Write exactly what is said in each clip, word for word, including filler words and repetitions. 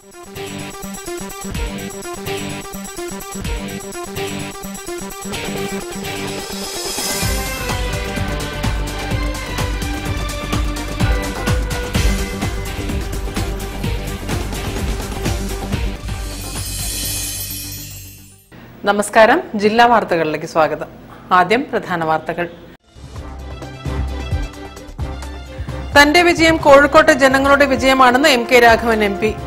നമസ്കാരം. ജില്ലാ വാർത്തകളിലേക്ക് സ്വാഗതം. ആദ്യം പ്രധാന വാർത്തകൾ. തന്റെ വിജയം കോഴിക്കോട്ടെ ജനങ്ങളുടെ വിജയമാണെന്ന് M K Raghavan M P.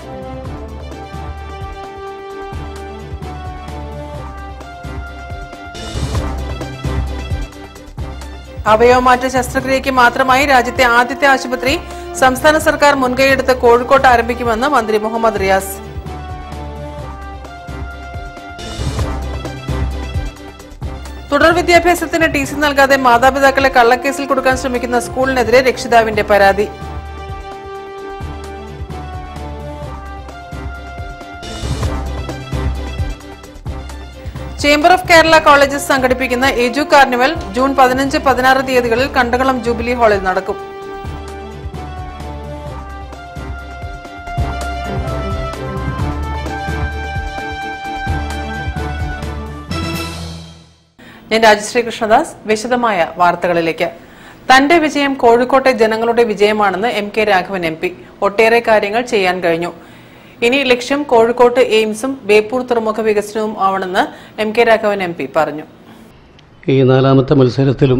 അവയവമാറ്റ ശസ്ത്രക്രിയയ്ക്ക് മാത്രമായി രാജ്യത്തെ ആദ്യത്തെ ആശുപത്രി സംസ്ഥാന സർക്കാർ മുൻകൈയെടുത്ത് കോഴിക്കോട്ട് ആരംഭിക്കുമെന്ന് മന്ത്രി മുഹമ്മദ് റിയാസ്. തുടർ വിദ്യാഭ്യാസത്തിന് ടി സി നൽകാതെ മാതാപിതാക്കളെ കള്ളക്കേസിൽ കൊടുക്കാൻ ശ്രമിക്കുന്ന സ്കൂളിനെതിരെ രക്ഷിതാവിന്റെ പരാതി. ചേംബർ ഓഫ് കേരള കോളേജസ് സംഘടിപ്പിക്കുന്ന എജു കാർണിവൽ ജൂൺ പതിനഞ്ച് പതിനാറ് തീയതികളിൽ കണ്ടകളം ജൂബിലി ഹാളിൽ നടക്കും. ഞാൻ രാജശ്രീ കൃഷ്ണദാസ്. വിശദമായ വാർത്തകളിലേക്ക്. തന്റെ വിജയം കോഴിക്കോട്ടെ ജനങ്ങളുടെ വിജയമാണെന്ന് M K Raghavan M P. ഒട്ടേറെ കാര്യങ്ങൾ ചെയ്യാൻ കഴിഞ്ഞു. ഇനി ലക്ഷ്യം കോഴിക്കോട്ട് എയിംസും ബേപ്പൂർ തുറമുഖ വികസനവും ആവണമെന്ന് M K Raghavan M P പറഞ്ഞു. ഈ നാലാമത്തെ മത്സരത്തിലും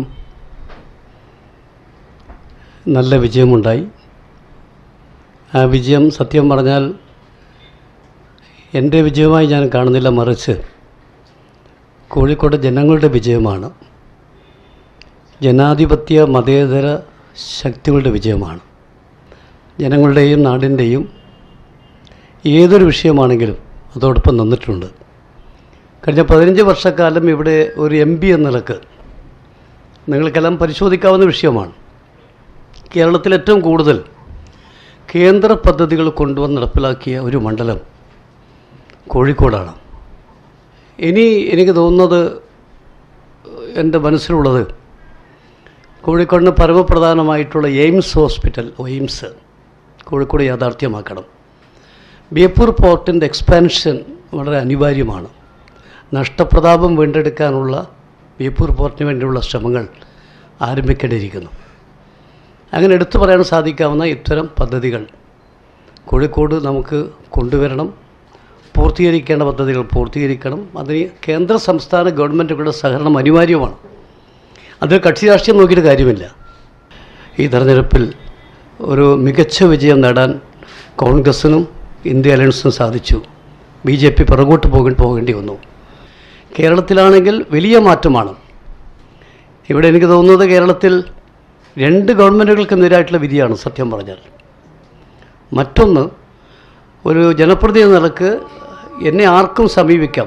നല്ല വിജയമുണ്ടായി. ആ വിജയം സത്യം പറഞ്ഞാൽ എൻ്റെ വിജയമായി ഞാൻ കാണുന്നില്ല, മറിച്ച് കോഴിക്കോട് ജനങ്ങളുടെ വിജയമാണ്. ജനാധിപത്യ മതേതര ശക്തികളുടെ വിജയമാണ്. ജനങ്ങളുടെയും നാടിൻ്റെയും ഏതൊരു വിഷയമാണെങ്കിലും അതോടൊപ്പം നിന്നിട്ടുണ്ട്. കഴിഞ്ഞ പതിനഞ്ച് വർഷക്കാലം ഇവിടെ ഒരു എം പി എന്ന നിലക്ക് നിങ്ങൾക്കെല്ലാം പരിശോധിക്കാവുന്ന വിഷയമാണ്. കേരളത്തിൽ ഏറ്റവും കൂടുതൽ കേന്ദ്ര പദ്ധതികൾ കൊണ്ടുവന്ന് നടപ്പിലാക്കിയ ഒരു മണ്ഡലം കോഴിക്കോടാണ്. ഇനി എനിക്ക് തോന്നുന്നത്, എൻ്റെ മനസ്സിലുള്ളത്, കോഴിക്കോടിന് പരമപ്രധാനമായിട്ടുള്ള എയിംസ് ഹോസ്പിറ്റൽ, എയിംസ് കോഴിക്കോട് യാഥാർത്ഥ്യമാക്കണം. ബേപ്പൂർ പോർട്ടിൻ്റെ എക്സ്പാൻഷൻ വളരെ അനിവാര്യമാണ്. നഷ്ടപ്രതാപം വീണ്ടെടുക്കാനുള്ള ബേപ്പൂർ പോർട്ടിന് വേണ്ടിയുള്ള ശ്രമങ്ങൾ ആരംഭിക്കേണ്ടിയിരിക്കുന്നു. അങ്ങനെ എടുത്തു പറയാൻ സാധിക്കാവുന്ന ഇത്തരം പദ്ധതികൾ കോഴിക്കോട് നമുക്ക് കൊണ്ടുവരണം. പൂർത്തീകരിക്കേണ്ട പദ്ധതികൾ പൂർത്തീകരിക്കണം. അതിന് കേന്ദ്ര സംസ്ഥാന ഗവൺമെൻറ്റുകളുടെ സഹകരണം അനിവാര്യമാണ്. അതിൽ കക്ഷി രാഷ്ട്രീയം നോക്കിയിട്ട് കാര്യമില്ല. ഈ തെരഞ്ഞെടുപ്പിൽ ഒരു മികച്ച വിജയം നേടാൻ കോൺഗ്രസിനും ഇന്ത്യ അലയൻസിനും സാധിച്ചു. ബി ജെ പി പുറകോട്ട് പോകേണ്ടി പോകേണ്ടി വന്നു. കേരളത്തിലാണെങ്കിൽ വലിയ മാറ്റമാണ്. ഇവിടെ എനിക്ക് തോന്നുന്നത് കേരളത്തിൽ രണ്ട് ഗവൺമെൻറ്റുകൾക്കെതിരായിട്ടുള്ള വിധിയാണ് സത്യം പറഞ്ഞാൽ. മറ്റൊന്ന്, ഒരു ജനപ്രതിനിധി എന്ന നിലക്ക് എന്നെ ആർക്കും സമീപിക്കാം,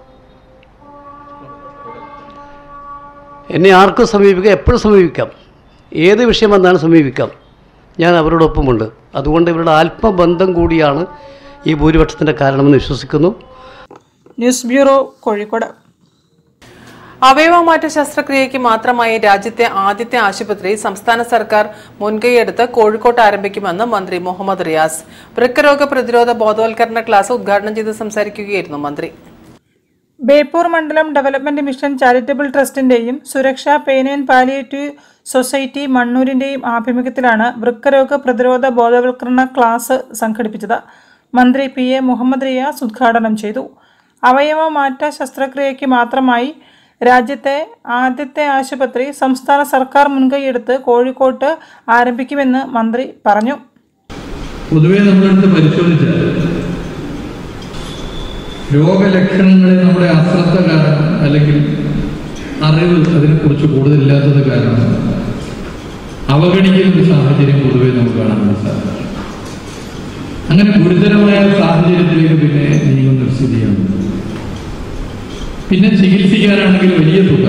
എന്നെ ആർക്കും സമീപിക്കാം, എപ്പോഴും സമീപിക്കാം, ഏത് വിഷയം വന്നാലും സമീപിക്കാം. ഞാൻ അവരോടൊപ്പമുണ്ട്. അതുകൊണ്ട് ഇവരുടെ ആത്മബന്ധം കൂടിയാണ് ഈ ഭൂരിപക്ഷത്തിൻ്റെ കാരണമെന്ന് വിശ്വസിക്കുന്നു. News bureau, Kozhikode. അവയവമാറ്റ ശസ്ത്രക്രിയയ്ക്ക് മാത്രമായി രാജ്യത്തെ ആദ്യത്തെ ആശുപത്രി സംസ്ഥാന സർക്കാർ മുൻകൈയെടുത്ത് കോഴിക്കോട്ട് ആരംഭിക്കുമെന്ന് മന്ത്രി മുഹമ്മദ് റിയാസ്. വൃക്കരോഗ പ്രതിരോധ ബോധവൽക്കരണ ക്ലാസ് ഉദ്ഘാടനം ചെയ്ത് സംസാരിക്കുകയായിരുന്നു മന്ത്രി. ബേപ്പൂർ മണ്ഡലം ഡെവലപ്മെന്റ് മിഷൻ ചാരിറ്റബിൾ ട്രസ്റ്റിന്റെയും Suraksha pain and palliative society മണ്ണൂരിന്റെയും ആഭിമുഖ്യത്തിലാണ് വൃക്കരോഗ പ്രതിരോധ ബോധവൽക്കരണ ക്ലാസ് സംഘടിപ്പിച്ചത്. മന്ത്രി പി എ മുഹമ്മദ് റിയാസ് ഉദ്ഘാടനം ചെയ്തു. അവയവമാറ്റ ശസ്ത്രക്രിയയ്ക്ക് മാത്രമായി രാജ്യത്തെ ആദ്യത്തെ ആശുപത്രി സംസ്ഥാന സർക്കാർ മുൻകൈയെടുത്ത് കോഴിക്കോട്ട് ആരംഭിക്കുമെന്ന് മന്ത്രി പറഞ്ഞു. പൊതുവെ നമ്മളെടുത്ത് പരിശോധിച്ചാൽ രോഗലക്ഷണങ്ങളെ നമ്മുടെ അശ്രദ്ധ കാരണം അല്ലെങ്കിൽ അറിവ് അതിനെക്കുറിച്ച് കൂടുതലില്ലാത്തത് കാരണം അവഗണിക്കുന്ന ഒരു സാഹചര്യം പൊതുവെ നമുക്ക് കാണാൻ സാധിക്കും. അങ്ങനെ ഗുരുതരമായ സാഹചര്യത്തിലേക്ക് പിന്നെ നീങ്ങുന്ന സ്ഥിതിയാണ്. പിന്നെ ചികിത്സിക്കാനാണെങ്കിൽ വലിയ തുക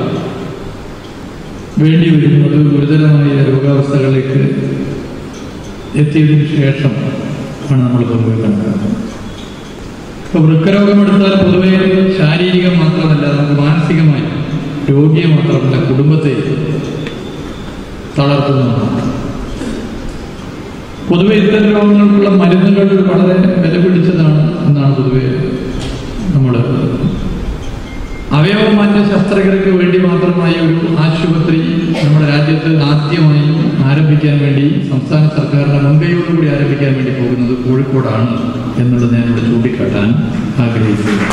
വേണ്ടി വരുന്നത് ഗുരുതരമായ രോഗാവസ്ഥകളിലേക്ക് എത്തിയതിനു ശേഷം ആണ് നമ്മൾ പൊതുവെ കണക്കാക്കുന്നത്. ഇപ്പൊ വൃക്കരോഗം എടുത്താൽ പൊതുവെ ശാരീരികം മാത്രമല്ല, നമുക്ക് മാനസികമായി രോഗിയെ മാത്രമല്ല കുടുംബത്തെ തളർത്തുന്നതാണ്. പൊതുവെ ഇത്തരം രോഗങ്ങൾക്കുള്ള മരുന്നുകൾ വളരെ വില പിടിച്ചതാണ് എന്നാണ് പൊതുവെ നമ്മൾ. അവയവമാറ്റ ശസ്ത്രക്രിയക്ക് വേണ്ടി മാത്രമായി ഒരു ആശുപത്രി നമ്മുടെ രാജ്യത്ത് ആദ്യമായി ആരംഭിക്കാൻ വേണ്ടി സംസ്ഥാന സർക്കാരിന്റെ മുൻകൈയോടുകൂടി ആരംഭിക്കാൻ വേണ്ടി പോകുന്നത് കോഴിക്കോടാണ് എന്നുള്ളത് ഞാനിവിടെ ചൂണ്ടിക്കാട്ടാൻ ആഗ്രഹിക്കുന്നു.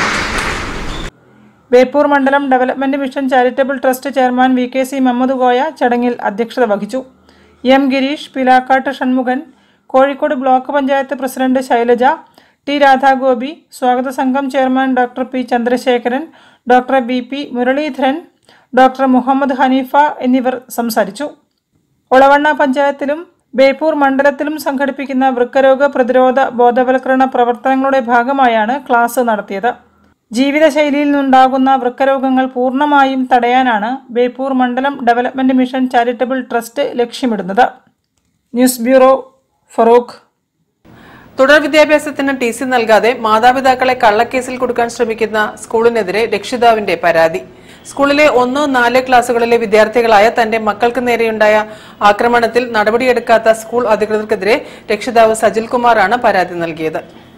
ബേപ്പൂർ മണ്ഡലം development mission charitable trust chairman V K C Muhammad Koya ചടങ്ങിൽ അധ്യക്ഷത വഹിച്ചു. M Girish, Pilakkat Shanmukhan, Kozhikode block panchayat president Shailaja, T Radhagopi, സ്വാഗത സംഘം chairman doctor P Chandrasekharan, doctor B P Muraleedharan, doctor Muhammad Haneefa എന്നിവർ സംസാരിച്ചു. ഒളവണ്ണ പഞ്ചായത്തിലും ബേപ്പൂർ മണ്ഡലത്തിലും സംഘടിപ്പിക്കുന്ന വൃക്കരോഗ പ്രതിരോധ ബോധവൽക്കരണ പ്രവർത്തനങ്ങളുടെ ഭാഗമായാണ് ക്ലാസ് നടത്തിയത്. ജീവിതശൈലിയിൽ നിന്നുണ്ടാകുന്ന വൃക്കരോഗങ്ങൾ പൂർണ്ണമായും തടയാനാണ് ബേപ്പൂർ മണ്ഡലം ഡെവലപ്മെന്റ് മിഷൻ ചാരിറ്റബിൾ ട്രസ്റ്റ് ലക്ഷ്യമിടുന്നത്. News bureau, Farook. തുടർ വിദ്യാഭ്യാസത്തിന് ടി സി നൽകാതെ മാതാപിതാക്കളെ കള്ളക്കേസിൽ കൊടുക്കാൻ ശ്രമിക്കുന്ന സ്കൂളിനെതിരെ രക്ഷിതാവിന്റെ പരാതി. സ്കൂളിലെ ഒന്ന് നാല് ക്ലാസുകളിലെ വിദ്യാർത്ഥികളായ തന്റെ മക്കൾക്ക് നേരെയുണ്ടായ ആക്രമണത്തിൽ നടപടിയെടുക്കാത്ത സ്കൂൾ അധികൃതർക്കെതിരെ രക്ഷിതാവ് സജിൽ കുമാറാണ് പരാതി നൽകിയത്.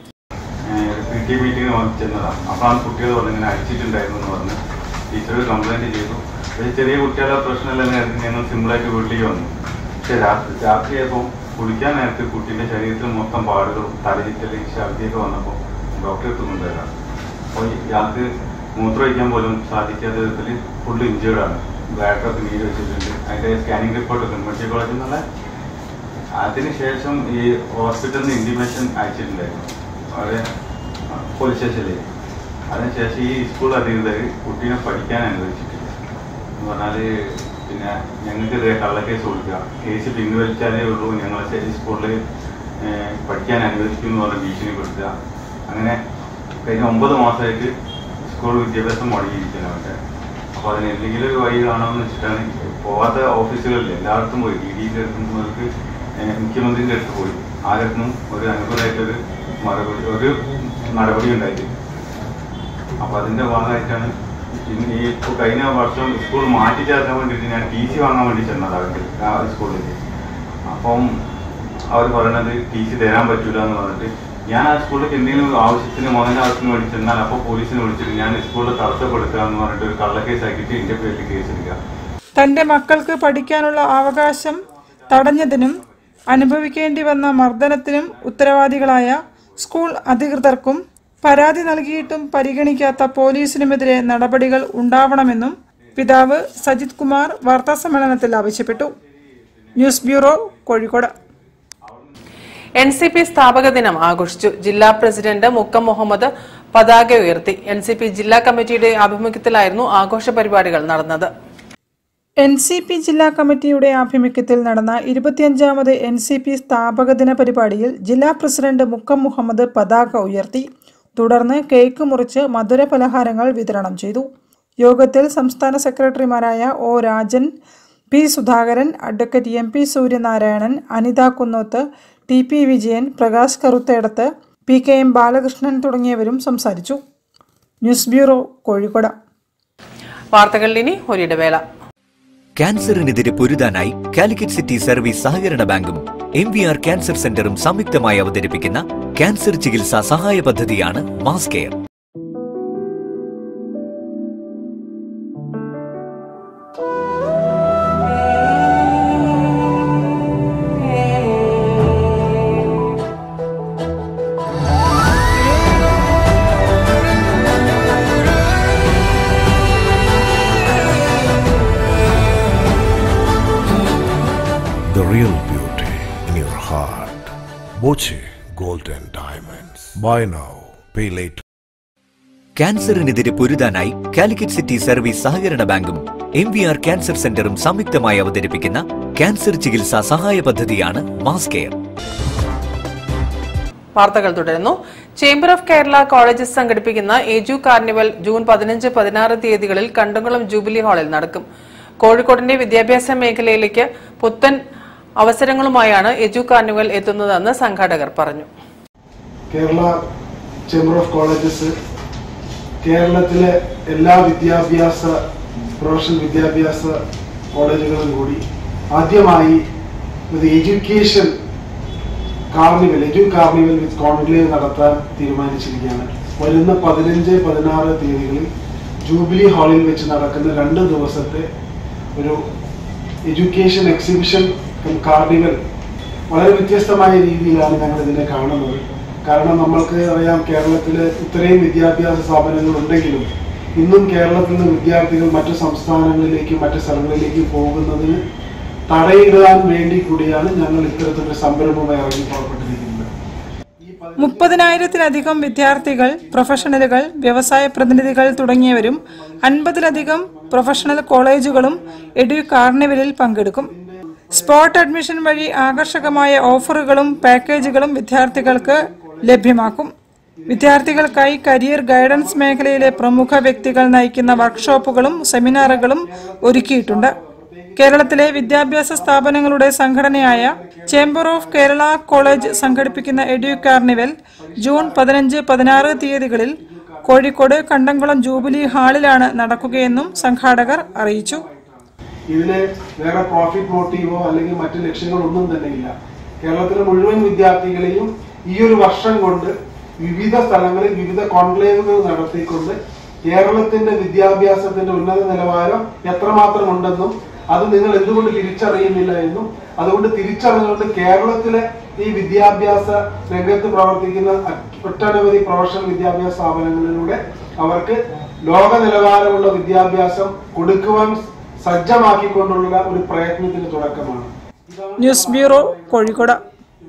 അപ്പോഴാണ് കുട്ടികൾ പറഞ്ഞിങ്ങനെ അയച്ചിട്ടുണ്ടായിരുന്നു എന്ന് പറഞ്ഞ് ടീച്ചർ കംപ്ലൈന്റ് ചെയ്തു. ചെറിയ കുട്ടികളുടെ പ്രശ്നമെല്ലാം നേരത്തെ ഞങ്ങൾ സിമ്പിളായിട്ട് വീട്ടിലേക്ക് വന്നു. പക്ഷെ രാത്രി രാത്രിയായപ്പോൾ കുളിക്കാൻ നേരത്തെ കുട്ടീൻ്റെ ശരീരത്തിൽ മൊത്തം പാടുകളും തലചിറ്റല് ഛർദിയൊക്കെ വന്നപ്പോൾ ഡോക്ടറെ എത്തുന്നുണ്ടായിരുന്നു. അപ്പോൾ ഇയാൾക്ക് മൂത്രമൊഴിക്കാൻ പോലും സാധിക്കാത്ത വിധത്തിൽ ഫുൾ ഇഞ്ചേർഡാണ്. ബ്ലാഡറൊക്കെ നീര് വെച്ചിട്ടുണ്ട്. അതിൻ്റെ സ്കാനിങ് റിപ്പോർട്ടൊക്കെ മെഡിക്കൽ കോളേജിൽ നിന്നുള്ള. അതിനുശേഷം ഈ ഹോസ്പിറ്റലിൽ നിന്ന് ഇൻറ്റിമേഷൻ അയച്ചിട്ടുണ്ടായിരുന്നു അവിടെ പോലീസ് സ്റ്റേഷനിൽ. അതിനുശേഷം ഈ സ്കൂൾ അധികൃതർ കുട്ടീനെ പഠിക്കാൻ അനുവദിച്ചിട്ടില്ല എന്ന് പറഞ്ഞാൽ പിന്നെ ഞങ്ങൾക്കെതിരെ കള്ളക്കേസ് കൊടുക്കുക, കേസ് പിൻവലിച്ചാലേ ഉള്ളൂ ഞങ്ങളെ സ്കൂളിൽ പഠിക്കാൻ അനുവദിക്കും എന്ന് പറഞ്ഞ് ഭീഷണിപ്പെടുത്തുക. അങ്ങനെ കഴിഞ്ഞ ഒമ്പത് മാസമായിട്ട് സ്കൂൾ വിദ്യാഭ്യാസം മുടങ്ങിയിരിക്കണം അവരുടെ. അപ്പോൾ അതിന് എന്തെങ്കിലും ഒരു വഴി കാണാമെന്ന് വെച്ചിട്ടാണ് പോകാത്ത ഓഫീസുകളിൽ എല്ലായിടത്തും പോയി. ഡി ഡിയുടെ അടുത്തും മുഖ്യമന്ത്രിൻ്റെ അടുത്ത് പോയി. ആരടുത്തും ഒരു അനുകൂലമായിട്ടൊരു മറുപടി ഒരു നടപടി ഉണ്ടായിട്ടില്ല. അപ്പോൾ അതിൻ്റെ ഭാഗമായിട്ടാണ് ഈ ഇപ്പോൾ കഴിഞ്ഞ വർഷം സ്കൂൾ മാറ്റി ചേർക്കാൻ വേണ്ടിയിട്ട് ഞാൻ ടി സി വാങ്ങാൻ വേണ്ടി ചെന്നത് അവർക്ക് ആ സ്കൂളിൽ. അപ്പം അവർ പറയണത് ടി സി തരാൻ പറ്റൂല എന്ന് പറഞ്ഞിട്ട് ഞാൻ ആ സ്കൂളിൽ എന്തെങ്കിലും ആവശ്യത്തിന് മകൻ്റെ ആവശ്യത്തിന് വേണ്ടി ചെന്നാൽ അപ്പോൾ പോലീസിനെ വിളിച്ചിട്ട് ഞാൻ സ്കൂളിൽ തടസ്സപ്പെടുത്തുക എന്ന് പറഞ്ഞിട്ട് ഒരു കള്ളക്കേസ് ആക്കിയിട്ട് എൻ്റെ പേരിൽ കേസെടുക്കുക. തന്റെ മക്കൾക്ക് പഠിക്കാനുള്ള അവകാശം തടഞ്ഞതിനും അനുഭവിക്കേണ്ടി വന്ന മർദ്ദനത്തിനും ഉത്തരവാദികളായ സ്കൂൾ അധികൃതർക്കും പരാതി നൽകിയിട്ടും പരിഗണിക്കാത്ത പോലീസിനുമെതിരെ നടപടികൾ ഉണ്ടാവണമെന്നും പിതാവ് സജിത് കുമാർ വാർത്താസമ്മേളനത്തിൽ ആവശ്യപ്പെട്ടു. News bureau, Kozhikode. N C P സ്ഥാപക ദിനം ആഘോഷിച്ചു. ജില്ലാ പ്രസിഡന്റ് മുക്കം മുഹമ്മദ് പതാക ഉയർത്തി. എൻ സി പി ജില്ലാ കമ്മിറ്റിയുടെ ആഭിമുഖ്യത്തിലായിരുന്നു ആഘോഷ പരിപാടികൾ നടന്നത്. എൻ സി പി ജില്ലാ കമ്മിറ്റിയുടെ ആഭിമുഖ്യത്തിൽ നടന്ന ഇരുപത്തിയഞ്ചാമത് എൻ സി പി സ്ഥാപക ദിന പരിപാടിയിൽ ജില്ലാ പ്രസിഡന്റ് മുക്കം മുഹമ്മദ് പതാക ഉയർത്തി. തുടർന്ന് കേക്ക് മുറിച്ച് മധുര പലഹാരങ്ങൾ വിതരണം ചെയ്തു. യോഗത്തിൽ സംസ്ഥാന സെക്രട്ടറിമാരായ O Rajan, P Sudhakaran, advocate M P Suryanarayanan, Anitha Kunnoth, T P Vijayan, Prakash Karuthedath, P K M Balakrishnan തുടങ്ങിയവരും സംസാരിച്ചു. News bureau, Kozhikode. വാർത്തകളിൽ ഇനി ഒരിടവേള. ക്യാൻസറിനെതിരെ പൊരുതാനായി കാലിക്കറ്റ് സിറ്റി സർവീസ് സഹകരണ ബാങ്കും എം വി ആർ ക്യാൻസർ സെന്ററും സംയുക്തമായി അവതരിപ്പിക്കുന്ന ക്യാൻസർ ചികിത്സാ സഹായ പദ്ധതിയാണ് mass care. The real beauty in your heart. Boche Gold and Diamonds. Buy now, pay later. ക്യാൻസറിനെതിരെ പൊരുതാനായി കാലിക്കറ്റ് സിറ്റി സർവീസ് സഹകരണ ബാങ്കും എം വി ആർ ക്യാൻസർ സെന്ററും സംയുക്തമായി അവതരിപ്പിക്കുന്ന ക്യാൻസർ ചികിത്സാ സഹായ പദ്ധതിയാണ് മാസ് കെയർ. വാർത്തകൾ തുടരുന്നു. ചേംബർ ഓഫ് കേരള കോളേജസ് സംഘടിപ്പിക്കുന്ന എജു കാർണിവൽ ജൂൺ പതിനഞ്ച് പതിനാറ് തീയതികളിൽ കണ്ടംകുളം ജൂബിലി ഹാളിൽ നടക്കും. കോഴിക്കോടിന്റെ വിദ്യാഭ്യാസ മേഖലയിലേക്ക് പുത്തൻ അവസരങ്ങളുമായാണ് എജു കാർണിവൽ എത്തുന്നതെന്ന് സംഘാടകർ പറഞ്ഞു. കേരള ചേംബർ ഓഫ് കോളേജസ് കേരളത്തിലെ എല്ലാ വിദ്യാഭ്യാസ പ്രൊഫഷണൽ വിദ്യാഭ്യാസ കോളേജുകളും കൂടി ആദ്യമായി ഒരു education carnival edu carnival with conclave നടത്താൻ തീരുമാനിച്ചിരിക്കുകയാണ്. വരുന്ന പതിനഞ്ച് പതിനാറ് തീയതികളിൽ ജൂബിലി ഹാളിൽ വെച്ച് നടക്കുന്ന രണ്ട് ദിവസത്തെ ഒരു എഡ്യൂക്കേഷൻ എക്സിബിഷൻ കാർണിവൽ വളരെ വ്യത്യസ്തമായ രീതിയിലാണ് ഞങ്ങൾ ഇതിനെ കാണുന്നത്. കാരണം നമ്മൾക്ക് അറിയാം, കേരളത്തിൽ ഇത്രയും വിദ്യാഭ്യാസ സ്ഥാപനങ്ങൾ ഉണ്ടെങ്കിലും ഇന്നും കേരളത്തിൽ നിന്ന് വിദ്യാർത്ഥികൾ മറ്റു സംസ്ഥാനങ്ങളിലേക്കും മറ്റു സ്ഥലങ്ങളിലേക്കും പോകുന്നതിന് തടയിടാൻ വേണ്ടി കൂടിയാണ് ഞങ്ങൾ ഇത്തരത്തിലൊരു സംരംഭമായി ഇറങ്ങി പുറപ്പെട്ടിരിക്കുന്നത്. മുപ്പതിനായിരത്തിലധികം വിദ്യാർത്ഥികൾ, പ്രൊഫഷണലുകൾ, വ്യവസായ പ്രതിനിധികൾ തുടങ്ങിയവരും അൻപതിലധികം പ്രൊഫഷണൽ കോളേജുകളും എഡ്യൂ കാർണിവലിൽ പങ്കെടുക്കും. സ്പോട്ട് അഡ്മിഷൻ വഴി ആകർഷകമായ ഓഫറുകളും പാക്കേജുകളും വിദ്യാർത്ഥികൾക്ക് ലഭ്യമാക്കും. വിദ്യാർത്ഥികൾക്കായി കരിയർ ഗൈഡൻസ് മേഖലയിലെ പ്രമുഖ വ്യക്തികൾ നയിക്കുന്ന വർക്ക്ഷോപ്പുകളും സെമിനാറുകളും ഒരുക്കിയിട്ടുണ്ട്. കേരളത്തിലെ വിദ്യാഭ്യാസ സ്ഥാപനങ്ങളുടെ സംഘടനയായ ചേംബർ ഓഫ് കേരള കോളേജ് സംഘടിപ്പിക്കുന്ന എഡ്യൂ കാർണിവൽ ജൂൺ പതിനഞ്ച് പതിനാറ് തീയതികളിൽ കോഴിക്കോട് കണ്ടംകുളം ജൂബിലി ഹാളിലാണ് നടക്കുകയെന്നും സംഘാടകർ അറിയിച്ചു. ഇതിന് വേറെ പ്രോഫിറ്റ് മോട്ടീവോ അല്ലെങ്കിൽ മറ്റു ലക്ഷ്യങ്ങളൊന്നും തന്നെ ഇല്ല. കേരളത്തിലെ മുഴുവൻ വിദ്യാർത്ഥികളെയും ഈ ഒരു വർഷം കൊണ്ട് വിവിധ സ്ഥലങ്ങളിൽ വിവിധ കോൺക്ലേവുകൾ നടത്തിക്കൊണ്ട് കേരളത്തിന്റെ വിദ്യാഭ്യാസത്തിന്റെ ഉന്നത നിലവാരം എത്രമാത്രം ഉണ്ടെന്നും അത് നിങ്ങൾ എന്തുകൊണ്ട് തിരിച്ചറിയുന്നില്ല എന്നും അതുകൊണ്ട് തിരിച്ചറിഞ്ഞുകൊണ്ട് കേരളത്തിലെ ഈ വിദ്യാഭ്യാസ രംഗത്ത് പ്രവർത്തിക്കുന്ന ഒട്ടനവധി പ്രൊഫഷണൽ വിദ്യാഭ്യാസ സ്ഥാപനങ്ങളിലൂടെ അവർക്ക് ലോക നിലവാരമുള്ള വിദ്യാഭ്യാസം കൊടുക്കുവാൻ സജ്ജമാക്കിക്കൊണ്ടുള്ള ഒരു പ്രയത്നത്തിന് തുടക്കമാണ്. News bureau, Kozhikode.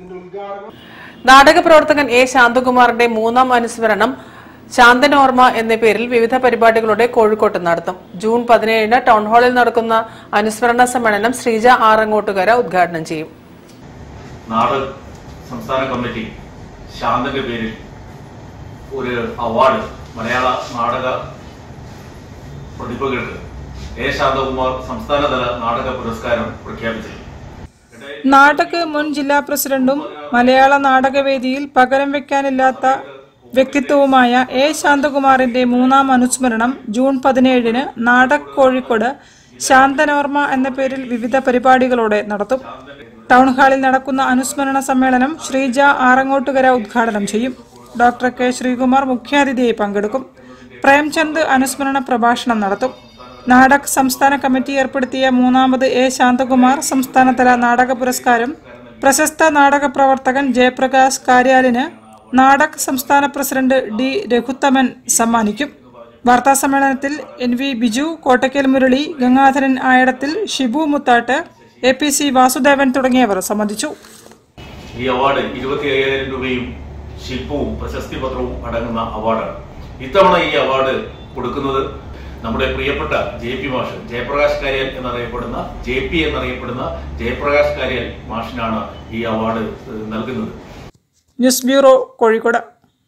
നാടക പ്രവർത്തകൻ എ ശാന്തകുമാറിന്റെ മൂന്നാം അനുസ്മരണം ശാന്തനോർമ്മ എന്ന പേരിൽ വിവിധ പരിപാടികളുടെ കോഴിക്കോട്ട് നടത്തും. ജൂൺ പതിനേഴിന് ടൗൺ ഹാളിൽ നടക്കുന്ന അനുസ്മരണ സമ്മേളനം ശ്രീജ ആറങ്ങോട്ടുകര ഉദ്ഘാടനം ചെയ്യും. നാടക സംസ്ഥാന കമ്മിറ്റി ശാന്തന്റെ പേരിൽ ഒരു അവാർഡ് മലയാള നാടക പ്രതിഭകൾക്ക് എ ശാന്തകുമാർ സംസ്ഥാനതല നാടക പുരസ്കാരം പ്രഖ്യാപിച്ചു. നാടക മുൻ ജില്ലാ പ്രസിഡന്റും മലയാള നാടകവേദിയിൽ പകരം വെക്കാനില്ലാത്ത വ്യക്തിത്വവുമായ എ ശാന്തകുമാറിന്റെ മൂന്നാം അനുസ്മരണം ജൂൺ പതിനേഴിന് നാടക് കോഴിക്കോട് ശാന്തനോർമ്മ എന്ന പേരിൽ വിവിധ പരിപാടികളോടെ നടത്തും. ടൗൺ ഹാളിൽ നടക്കുന്ന അനുസ്മരണ സമ്മേളനം ശ്രീജ ആറങ്ങോട്ടുകര ഉദ്ഘാടനം ചെയ്യും. ഡോക്ടർ കെ ശ്രീകുമാർ മുഖ്യാതിഥിയായി പങ്കെടുക്കും. പ്രേംചന്ദ് അനുസ്മരണ പ്രഭാഷണം നടത്തും. നാടക് സംസ്ഥാന കമ്മിറ്റി ഏർപ്പെടുത്തിയ മൂന്നാമത് എ ശാന്തകുമാർ സംസ്ഥാനതല നാടക പുരസ്കാരം പ്രശസ്ത നാടക പ്രവർത്തകൻ ജയപ്രകാശ് കാര്യാലിന് നാടക് സംസ്ഥാന പ്രസിഡന്റ് ഡി രഘുത്തമൻ സമ്മാനിക്കും. വാർത്താ സമ്മേളനത്തിൽ N V Biju, Kottakkal Murali, Gangadharan Ayadathil, Shibu Muthattu, A P C Vasudevan തുടങ്ങിയവർ സംബന്ധിച്ചു. ഈ അവാർഡ് ഇരുപത്തി അയ്യായിരം രൂപയും ശില്പവും പ്രശസ്തി പത്രവും അടങ്ങുന്ന അവാർഡാണ്. ഇത്തവണ ഈ അവാർഡ് കൊടുക്കുന്നത് നമ്മുടെ പ്രിയപ്പെട്ട ജെ പി മാഷ് ജയപ്രകാശ് കാര്യാൽ എന്നറിയപ്പെടുന്ന ജെ പി എന്നറിയപ്പെടുന്ന ജയപ്രകാശ് കാര്യാൽ മാഷിനാണ് ഈ അവാർഡ് നൽകുന്നത്. News bureau, Kozhikode.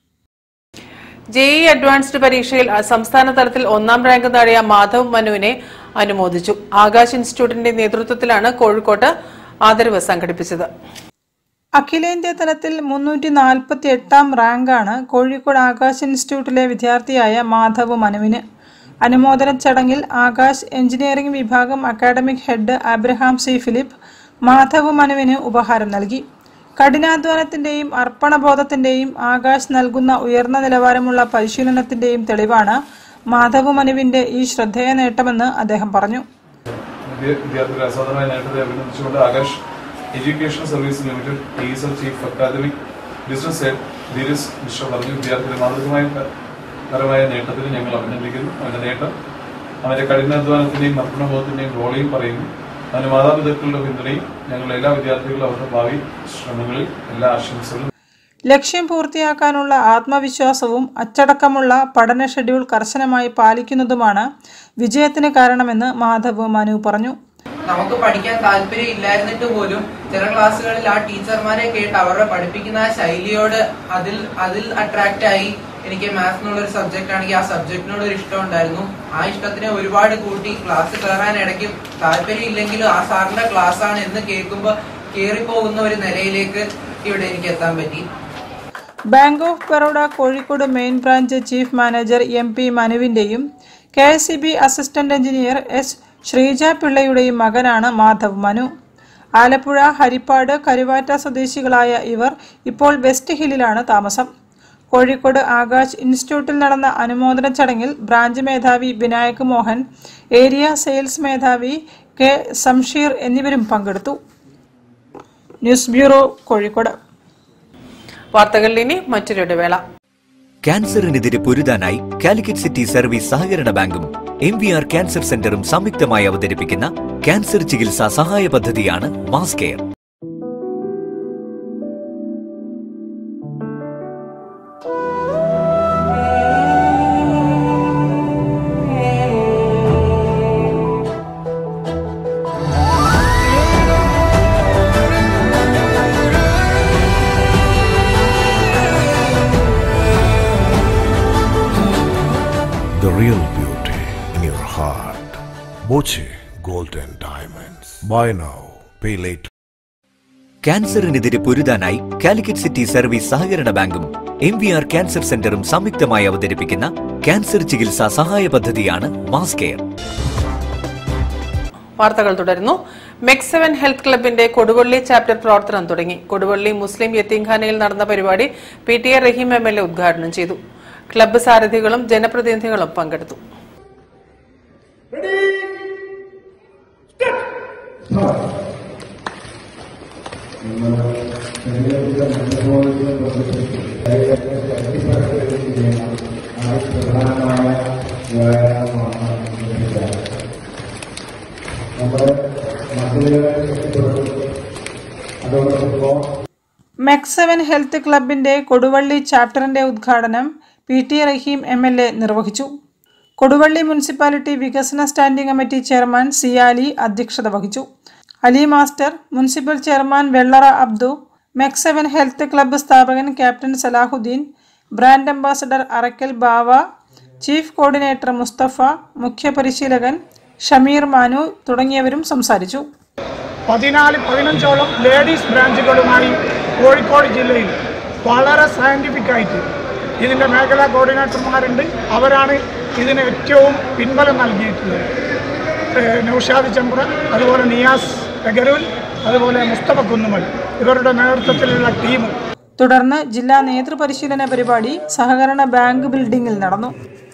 JEE advanced പരീക്ഷയിൽ സംസ്ഥാന തലത്തിൽ ഒന്നാം റാങ്ക് നേടിയ മാധവ് മനുവിനെ അനുമോദിച്ചു. ആകാശ് ഇൻസ്റ്റിറ്റ്യൂട്ടിന്റെ നേതൃത്വത്തിലാണ് കോഴിക്കോട്ട് ആദരവ് സംഘടിപ്പിച്ചത്. അഖിലേന്ത്യാ തലത്തിൽ മുന്നൂറ്റി നാൽപ്പത്തി എട്ടാം റാങ്കാണ് കോഴിക്കോട് ആകാശ് ഇൻസ്റ്റിറ്റ്യൂട്ടിലെ വിദ്യാർത്ഥിയായ മാധവ് മനുവിന്. അനുമോദന ചടങ്ങിൽ ആകാശ് എഞ്ചിനീയറിംഗ് വിഭാഗം academic head Abraham C Philip Madhav മനുവിന് ഉപഹാരം നൽകി. കഠിനാധ്വാനത്തിന്റെയും അർപ്പണബോധത്തിന്റെയും ആകാശ് നൽകുന്ന ഉയർന്ന നിലവാരമുള്ള പരിശീലനത്തിന്റെയും തെളിവാണ് മാധവ് മനുവിന്റെ ഈ ശ്രദ്ധേയ നേട്ടമെന്ന് അദ്ദേഹം പറഞ്ഞു. വിദ്യാർത്ഥികളുടെ അസാധാരണ നേട്ടത്തെ അഭിനന്ദിച്ചുകൊണ്ട് Aakash education service limited T S L chief academic business head Dheeraj Mishra പറഞ്ഞു, വിദ്യാർത്ഥികളുടെ മാതൃകമായ പരമായ നേട്ടത്തിൽ ഞങ്ങൾ അഭിനന്ദിക്കുന്നു. അവന്റെ നേട്ടം അവന്റെ കഠിനാധ്വാനത്തിന്റെയും അർപ്പണബോധത്തിന്റെയും റോളയും പറയുന്നു. അതിന് മാതാപിതാക്കളുടെ പിന്തുണയും ഞങ്ങൾ എല്ലാ വിദ്യാർത്ഥികളും അവരുടെ ഭാവി ശ്രമങ്ങളിൽ എല്ലാ ആശംസകളും. ലക്ഷ്യം പൂർത്തിയാക്കാനുള്ള ആത്മവിശ്വാസവും അച്ചടക്കമുള്ള പഠന ഷെഡ്യൂൾ കർശനമായി പാലിക്കുന്നതുമാണ് വിജയത്തിന് കാരണമെന്ന് മാധവ് മനു പറഞ്ഞു. നമുക്ക് പഠിക്കാൻ താല്പര്യം ഇല്ലായിരുന്നിട്ട് പോലും ചില ക്ലാസ്സുകളിൽ ആ ടീച്ചർമാരെ കേട്ട് അവരുടെ പഠിപ്പിക്കുന്ന ആ ശൈലിയോട് അതിൽ അതിൽ അട്രാക്റ്റ് ആയി എനിക്ക് മാത്സ് എന്നുള്ളൊരു സബ്ജക്റ്റ് ആണെങ്കിൽ ആ സബ്ജക്റ്റിനോട് ഒരു ഇഷ്ടം ഉണ്ടായിരുന്നു. ആ ഇഷ്ടത്തിനെ ഒരുപാട് കൂട്ടി ക്ലാസ് കയറാൻ ഇടയ്ക്കും താല്പര്യം ഇല്ലെങ്കിലും ആ സാറിന്റെ ക്ലാസ് ആണ് എന്ന് കേൾക്കുമ്പോൾ കയറിപ്പോകുന്ന ഒരു നിലയിലേക്ക് ഇവിടെ എനിക്ക് എത്താൻ പറ്റി. Bank of Baroda Kozhikode main branch chief manager M P മനുവിന്റെയും K S E B assistant engineer S Sreeja പിള്ളയുടെയും മകനാണ് മാധവ് മനു. ആലപ്പുഴ, ഹരിപ്പാട്, കരുവാറ്റ സ്വദേശികളായ ഇവർ ഇപ്പോൾ വെസ്റ്റ് ഹില്ലിലാണ് താമസം. കോഴിക്കോട് ആകാശ് ഇൻസ്റ്റിറ്റ്യൂട്ടിൽ നടന്ന അനുമോദന ചടങ്ങിൽ ബ്രാഞ്ച് മേധാവി വിനായക് മോഹൻ, ഏരിയ സെയിൽസ് മേധാവി കെ സംഷീർ എന്നിവരും പങ്കെടുത്തു. News bureau, Kozhikode. വാർത്തകളിൽ ഇനി മറ്റൊരു ഇടവേള. ക്യാൻസറിനെതിരെ പൊരുതാനായി കാലിക്കറ്റ് സിറ്റി സർവീസ് സഹകരണ ബാങ്കും എം വി ആർ ക്യാൻസർ സെന്ററും സംയുക്തമായി അവതരിപ്പിക്കുന്ന ക്യാൻസർ ചികിത്സാ സഹായ പദ്ധതിയാണ് mass care. The real beauty in your heart. Boche Gold and Diamonds. Buy now, pay later. ക്യാൻസറിനെതിരെ പൊരുതാനായി കാലിക്കറ്റ് സിറ്റി സർവീസ് സഹകരണ ബാങ്കും എം വി ആർ ക്യാൻസർ സെന്ററും സംയുക്തമായി അവതരിപ്പിക്കുന്ന ക്യാൻസർ ചികിത്സാ സഹായ പദ്ധതിയാണ് മാസ് കെയർ. വാർത്തകൾ തുടരുന്നു. മെക് സെവൻ ഹെൽത്ത് ക്ലബിന്റെ കൊടുവള്ളി ചാപ്റ്റർ പ്രവർത്തനം തുടങ്ങി. കൊടുവള്ളി മുസ്ലിം യത്തീംഖാനയിൽ നടന്ന പരിപാടി P T A Raheem M L A ഉദ്ഘാടനം ചെയ്തു. ക്ലബ്ബ് സാരഥികളും ജനപ്രതിനിധികളും പങ്കെടുത്തു. മെക് സെവൻ ഹെൽത്ത് ക്ലബിന്റെ കൊടുവള്ളി ചാപ്റ്ററിന്റെ ഉദ്ഘാടനം P T Raheem M L A നിർവഹിച്ചു. കൊടുവള്ളി മുനിസിപ്പാലിറ്റി വികസന സ്റ്റാൻഡിംഗ് കമ്മിറ്റി ചെയർമാൻ സിയാലി അധ്യക്ഷത വഹിച്ചു. Ali master, municipal chairman Vellara Abdu, MEC seven health club സ്ഥാപകൻ captain Salahuddin, brand ambassador Arakkal Bava, chief coordinator Mustafa, മുഖ്യ പരിശീലകൻ ഷമീർ മാനു തുടങ്ങിയവരും സംസാരിച്ചു. പതിനാല് പതിനഞ്ചോളം ലേഡീസ് ബ്രാഞ്ചുകളുമായി കോഴിക്കോട് ജില്ലയിൽ വളരെ സയൻറ്റിഫിക് ആയിട്ട് ഇതിൻ്റെ മേഖലാ കോർഡിനേറ്റർമാരുണ്ട്. അവരാണ് ഇതിന് ഏറ്റവും പിൻബലം നൽകിയിട്ടുള്ളത്. നൗഷാദ് ചമ്പ്ര, അതുപോലെ നിയാസ് ഗരൂൽ, അതുപോലെ മുസ്തഫ കുന്നുമൽ, ഇവരുടെ നേതൃത്വത്തിലുള്ള ടീം. തുടർന്ന് ജില്ലാ നേതൃപരിശീലന പരിപാടി സഹകരണ ബാങ്ക് ബിൽഡിംഗിൽ നടന്നു.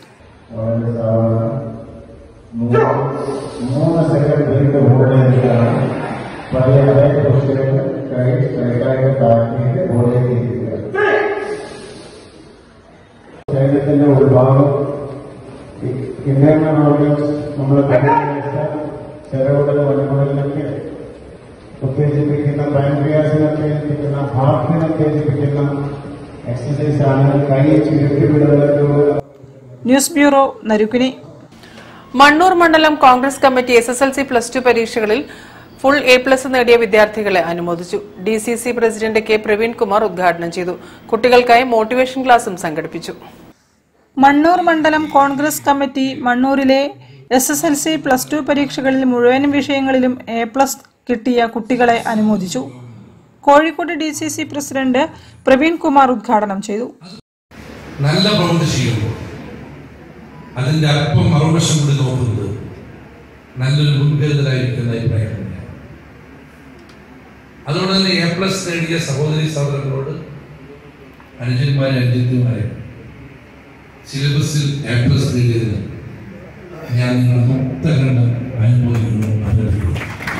ശരീരത്തിന്റെ ഒരു ഭാഗം ഇന്റേണൽ ഓർഗൻസ് നമ്മൾ ചെറുകുടൽ വനമുകളിലൊക്കെ ഉത്തേജിപ്പിക്കുന്ന, പാൻക്രിയാസിനൊക്കെ ഉത്തേജിപ്പിക്കുന്ന, ഹാർട്ടിനെ ഉത്തേജിപ്പിക്കുന്ന എക്സസൈസ് ആണ് കൈ ചുരുട്ടിവിടുന്നത്. News bureau, Narikkuni. മണ്ണൂർ മണ്ഡലം Congress committee S S L C plus two പരീക്ഷകളിൽ ഫുൾ എ പ്ലസ് നേടിയ വിദ്യാർത്ഥികളെ അനുമോദിച്ചു. D C C president K Praveen Kumar ഉദ്ഘാടനം ചെയ്തു. കുട്ടികൾക്കായി മോട്ടിവേഷൻ ക്ലാസും സംഘടിപ്പിച്ചു. മണ്ണൂർ മണ്ഡലം കോൺഗ്രസ് കമ്മിറ്റി മണ്ണൂരിലെ S S L C plus two പരീക്ഷകളിൽ മുഴുവൻ വിഷയങ്ങളിലും എ പ്ലസ് കിട്ടിയ കുട്ടികളെ അനുമോദിച്ചു. Kozhikode D C C president Praveen Kumar ഉദ്ഘാടനം ചെയ്തു. നല്ല പ്രവൃത്തി ചെയ്യുമ്പോൾ അതിന്റെ അല്പം മറുവശം കൂടി നോക്കുന്നത് നല്ലൊരു മുൻകരുതലായിരിക്കുന്ന അഭിപ്രായമാണ്. അതുകൊണ്ട് തന്നെ എ പ്ലസ് നേടിയ സഹോദരി സഹോദരങ്ങളോട്, അനുജന്മാരെ അനുജന്മാരെ, സിലബസിൽ എ പ്ലസ് നേടിയതിന് ഞാൻ നിങ്ങൾ മുക്തകണ്ഠം അനുമോദിക്കുന്നു, അഭ്യർത്ഥിക്കുന്നു.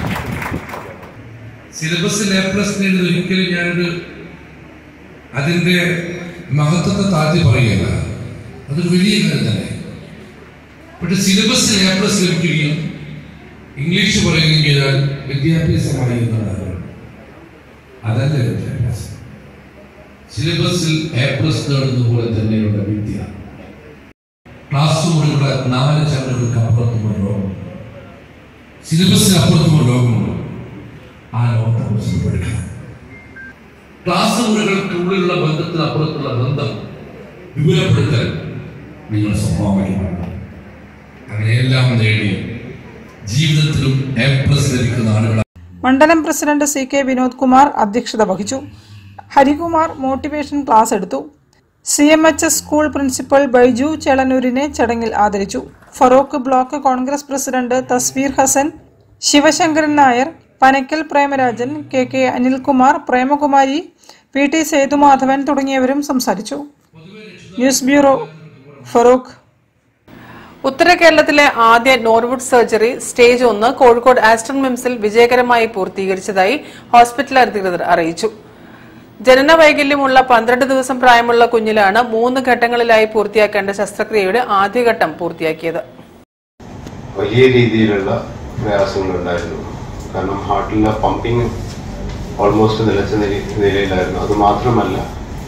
സിലബസിൽ എ പ്ലസ് നേടിയത് ഒരിക്കലും ഞാനൊരു അതിന്റെ മഹത്വത്തെ താഴ്ത്തി പറയുകയല്ല, അതൊരു വലിയ കാര്യം തന്നെ. പക്ഷെ സിലബസിൽ എ പ്ലസ് ലഭിക്കുകയും ഇംഗ്ലീഷ് പറയുകയും ചെയ്താൽ വിദ്യാഭ്യാസമായി എന്നതാണ്. അതല്ല വിദ്യാഭ്യാസം. സിലബസിൽ എ പ്ലസ് നേടുന്ന പോലെ തന്നെയുള്ള വിദ്യ. ക്ലാസ് മുറിയുടെ നാല് ചാനലുകൾക്ക് അപ്പുറത്തുമുള്ള ലോകമുണ്ട്, സിലബസിന് അപ്പുറത്തുമുള്ള ലോകമുണ്ട്. ആ ലോകത്തെ കുറിച്ച് പഠിക്കണം. ക്ലാസ് മുറികൾക്ക് ഉള്ളിലുള്ള ബന്ധത്തിന് അപ്പുറത്തുള്ള ബന്ധം വിപുലപ്പെടുത്തൽ നിങ്ങളുടെ സ്വഭാവമായി വേണം. അങ്ങനെയെല്ലാം നേടി ജീവിതത്തിലും എ പ്ലസ് ലഭിക്കുന്ന ആളുകളാണ്. മണ്ഡലം president C K Vinod Kumar അധ്യക്ഷത വഹിച്ചു. ഹരികുമാർ മോട്ടിവേഷൻ ക്ലാസ് എടുത്തു. C M H S school principal Baiju ചേളന്നൂരിനെ ചടങ്ങിൽ ആദരിച്ചു. Feroke block Congress president Thasveer Hassan, Sivasankaran Nair, Panakkal Premarajan, K K Anilkumar, Premakumari, P T Sethumadhavan തുടങ്ങിയവരും സംസാരിച്ചു. News bureau, Farooq. ഉത്തര കേരളത്തിലെ ആദ്യ നോർവുഡ് സർജറി സ്റ്റേജ് ഒന്ന് കോഴിക്കോട് ആസ്റ്റർ മിംസിൽ വിജയകരമായി പൂർത്തീകരിച്ചതായി ഹോസ്പിറ്റൽ അധികൃതർ അറിയിച്ചു. ജനന വൈകല്യമുള്ള പന്ത്രണ്ട് ദിവസം പ്രായമുള്ള കുഞ്ഞിലാണ് മൂന്ന് ഘട്ടങ്ങളിലായി പൂർത്തിയാക്കേണ്ട ശസ്ത്രക്രിയയുടെ ആദ്യഘട്ടം പൂർത്തിയാക്കിയത്. വലിയ രീതിയിലുള്ള പ്രയാസങ്ങളുണ്ടായിരുന്നു. കാരണം ഹാർട്ടിലെ പമ്പിങ് ഓൾമോസ്റ്റ് നിലച്ച നിലയിലായിരുന്നു. അത് മാത്രമല്ല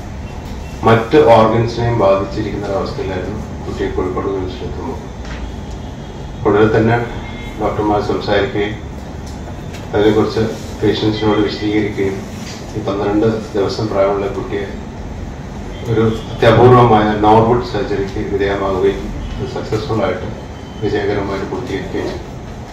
മറ്റ് ഓർഗൻസിനെയും ബാധിച്ചിരിക്കുന്ന ഒരവസ്ഥയിലായിരുന്നു കുട്ടിയെ കോഴിക്കോട് മിംസിലെത്തുമ്പോൾ. ഉടനെ തന്നെ ഡോക്ടർമാർ സംസാരിക്കുകയും അതിനെക്കുറിച്ച് പേഷ്യൻസിനോട് വിശദീകരിക്കുകയും ഈ പന്ത്രണ്ട് ദിവസം പ്രായമുള്ള കുട്ടിയെ ഒരു അത്യപൂർവമായ നോർവുഡ് സർജറിക്ക് വിധേയമാവുകയും സക്സസ്ഫുൾ ആയിട്ട് വിജയകരമായിട്ട് പൂർത്തീകരിക്കുകയും ചെയ്തു.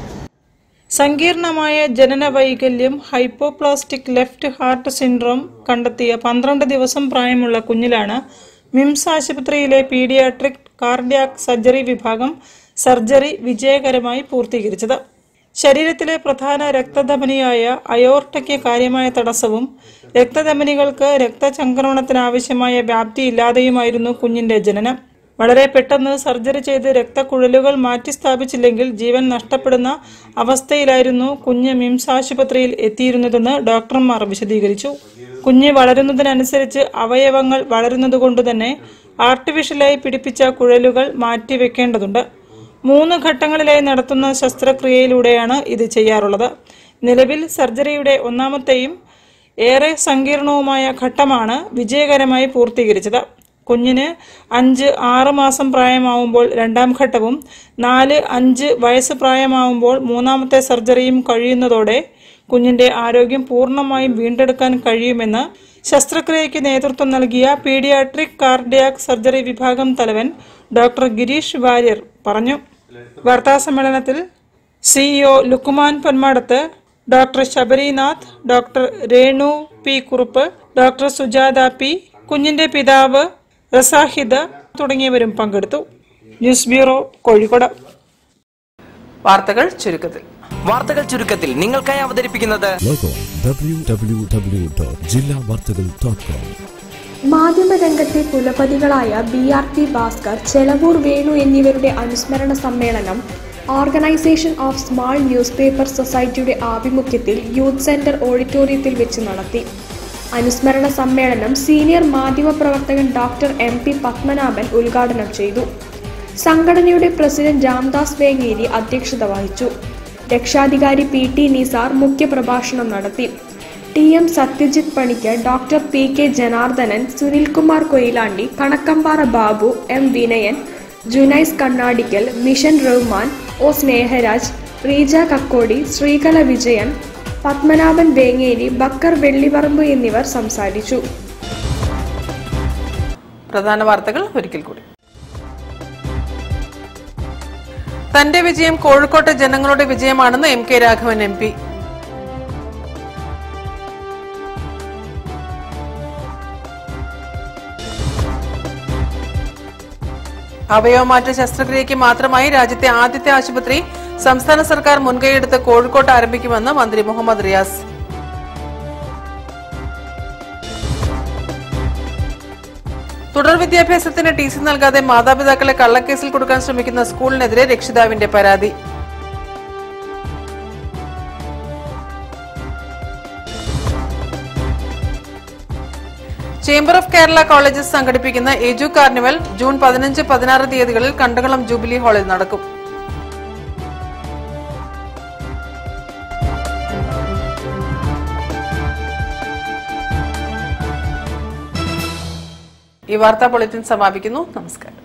സങ്കീർണമായ ജനന വൈകല്യം ഹൈപ്പോപ്ലാസ്റ്റിക് ലെഫ്റ്റ് ഹാർട്ട് സിൻഡ്രോം കണ്ടെത്തിയ പന്ത്രണ്ട് ദിവസം പ്രായമുള്ള കുഞ്ഞിലാണ് മിംസ് ആശുപത്രിയിലെ പീഡിയാട്രിക് കാർഡിയാക് സർജറി വിഭാഗം സർജറി വിജയകരമായി പൂർത്തീകരിച്ചത്. ശരീരത്തിലെ പ്രധാന രക്തധമനിയായ അയോർട്ടയ്ക്ക് കാര്യമായ തടസ്സവും രക്തധമനികൾക്ക് രക്തചംക്രമണത്തിനാവശ്യമായ വ്യാപ്തിയില്ലാതെയുമായിരുന്നു കുഞ്ഞിന്റെ ജനനം. വളരെ പെട്ടെന്ന് സർജറി ചെയ്ത് രക്തക്കുഴലുകൾ മാറ്റിസ്ഥാപിച്ചില്ലെങ്കിൽ ജീവൻ നഷ്ടപ്പെടുന്ന അവസ്ഥയിലായിരുന്നു കുഞ്ഞ് മിംസ് ആശുപത്രിയിൽ എത്തിയിരുന്നതെന്ന് ഡോക്ടർമാർ വിശദീകരിച്ചു. കുഞ്ഞ് വളരുന്നതിനനുസരിച്ച് അവയവങ്ങൾ വളരുന്നതുകൊണ്ട് തന്നെ ആർട്ടിഫിഷ്യലായി പിടിപ്പിച്ച കുഴലുകൾ മാറ്റിവെക്കേണ്ടതുണ്ട്. മൂന്ന് ഘട്ടങ്ങളിലായി നടത്തുന്ന ശസ്ത്രക്രിയയിലൂടെയാണ് ഇത് ചെയ്യാറുള്ളത്. നിലവിൽ സർജറിയുടെ ഒന്നാമത്തെയും ഏറെ സങ്കീർണവുമായ ഘട്ടമാണ് വിജയകരമായി പൂർത്തീകരിച്ചത്. കുഞ്ഞിന് അഞ്ച് ആറ് മാസം പ്രായമാവുമ്പോൾ രണ്ടാം ഘട്ടവും നാല് അഞ്ച് വയസ്സ് പ്രായമാവുമ്പോൾ മൂന്നാമത്തെ സർജറിയും കഴിയുന്നതോടെ കുഞ്ഞിന്റെ ആരോഗ്യം പൂർണ്ണമായും വീണ്ടെടുക്കാൻ കഴിയുമെന്ന് ശസ്ത്രക്രിയയ്ക്ക് നേതൃത്വം നൽകിയ പീഡിയാട്രിക് കാർഡിയാക് സർജറി വിഭാഗം തലവൻ ഡോക്ടർ ഗിരീഷ് വാര്യർ പറഞ്ഞു. വാർത്താസമ്മേളനത്തിൽ CEO Lukman Ponmadath, doctor Sabarinath, doctor Renu P Kurup, doctor Sujatha P, കുഞ്ഞിന്റെ പിതാവ് റസാഹിദ് തുടങ്ങിയവരും പങ്കെടുത്തു. News bureau, Kozhikode. വാർത്തകൾ ചുരുക്കത്തിൽ വാർത്തകൾ ചുരുക്കത്തിൽ നിങ്ങൾക്കായി അവതരിപ്പിക്കുന്നത് ഡബ്ല്യൂ ഡബ്ല്യൂ ഡബ്ല്യൂ ഡോട്ട് ജില്ലാ വാർത്തകൾ ഡോട്ട് കോം. മാധ്യമരംഗത്തെ കുലപതികളായ B R T Bhaskar, Chelavoor Venu എന്നിവരുടെ അനുസ്മരണ സമ്മേളനം organisation of small news paper സൊസൈറ്റിയുടെ ആഭിമുഖ്യത്തിൽ യൂത്ത് സെന്റർ ഓഡിറ്റോറിയത്തിൽ വെച്ച് നടത്തി. അനുസ്മരണ സമ്മേളനം സീനിയർ മാധ്യമപ്രവർത്തകൻ ഡോക്ടർ എം പി പത്മനാഭൻ ഉദ്ഘാടനം ചെയ്തു. സംഘടനയുടെ പ്രസിഡന്റ് രാംദാസ് വേങ്ങേരി അധ്യക്ഷത വഹിച്ചു. രക്ഷാധികാരി പി ടി നിസാർ മുഖ്യപ്രഭാഷണം നടത്തി. T M Satyajith Panicker, doctor P K Janardhanan, Sunilkumar Koyilandy, Kanakkampara Babu, M Vinayan, Junais Kannadikkal, Mishan Rahman, O Sneharaj, Reeja Kakkodi, Sreekala Vijayan, Padmanabhan Vengeri, Bakkar Vellipparamba എന്നിവർ സംസാരിച്ചു. പ്രധാന വാർത്തകൾ ഒരിക്കൽ കൂടി. തന്റെ വിജയം കോഴിക്കോട്ടെ ജനങ്ങളുടെ വിജയമാണെന്ന് M K Raghavan M P. അവയവമാറ്റ ശസ്ത്രക്രിയയ്ക്ക് മാത്രമായി രാജ്യത്തെ ആദ്യത്തെ ആശുപത്രി സംസ്ഥാന സർക്കാർ മുൻകൈയെടുത്ത് കോഴിക്കോട്ട് ആരംഭിക്കുമെന്ന് മന്ത്രി മുഹമ്മദ് റിയാസ്. തുടർ വിദ്യാഭ്യാസത്തിന് ടി സി നൽകാതെ മാതാപിതാക്കളെ കള്ളക്കേസിൽ കൊടുക്കാൻ ശ്രമിക്കുന്ന സ്കൂളിനെതിരെ രക്ഷിതാവിന്റെ പരാതി. ചേംബർ ഓഫ് കേരള കോളേജസ് സംഘടിപ്പിക്കുന്ന എജു കാർണിവൽ ജൂൺ പതിനഞ്ച് പതിനാറ് തീയതികളിൽ കണ്ടകളം ജൂബിലി ഹാളിൽ നടക്കും. ഈ വാർത്താ ബുള്ളറ്റിൻ സമാപിക്കുന്നു. നമസ്കാരം.